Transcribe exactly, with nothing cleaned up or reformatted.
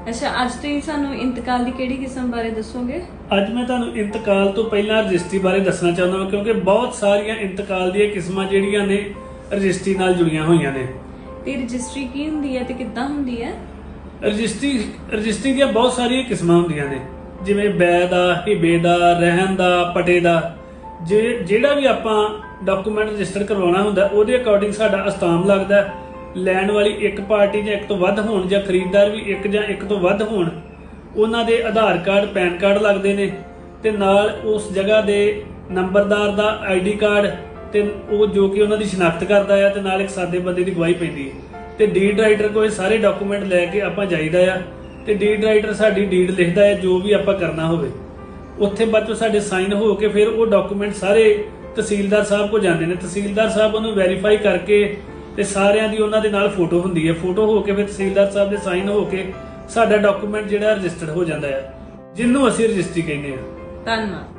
अच्छा, अज तुसीं सानू इंतकाल की किहड़ी किस्म बारे दसोगे? अज मैं तुहानू इंतकाल तो पहला रजिस्ट्री बारे दसना चाहता हूँ, क्योंकि बहुत सारिया इंतकाल दी किस्मां जिहड़ियां ने रजिस्ट्री नाल जुड़ियां होईयां ने। ते रजिस्ट्री की हुंदी है ते किद्दां हुंदी है? रजिस्ट्री रजिस्ट्री दी बहुत सारिया किस्मां हुंदियां ने, जिवें बै दा, हिबे दा, रहन दा, पटे दा। जे जिहड़ा भी आपां डॉक्यूमेंट रजिस्टर करवाउणा हुंदा उहदे अकॉर्डिंग साडा अस्ताम लगदा। लैण वाली एक पार्टी जां एक तो वध होण जां खरीददार भी एक जां एक तो वध होण, उन्हां दे आधार कार्ड, पैन कार्ड लगदे ने ते नाल उस जगह दे नंबरदार दा आई डी कार्ड ते वो जो कि उन्हां दी शनाख्त करदा है, ते नाल एक सादे बंदे दी गवाही पैंदी है। ते डीड राइटर कोल सारे डॉक्यूमेंट लैके आपां जाईदा आ ते डीड राइटर साडी डीड लिखदा है जो भी आपां करना होवे। उत्थे बाद चों साडे साइन हो के फिर वो डॉक्यूमेंट सारे तहसीलदार साहब को जांदे ने। तहसीलदार साहब उन्हें वैरीफाई करके ते सारियां दी उन्हां दे नाल फोटो हुंदी है। फोटो हो के फिर तहसीलदार साहब दे साइन हो के साडा डॉक्यूमेंट जिहड़ा रजिस्टर्ड हो जांदा है, जिन्नों असीं रजिस्ट्री कहने आ। धन्नवाद।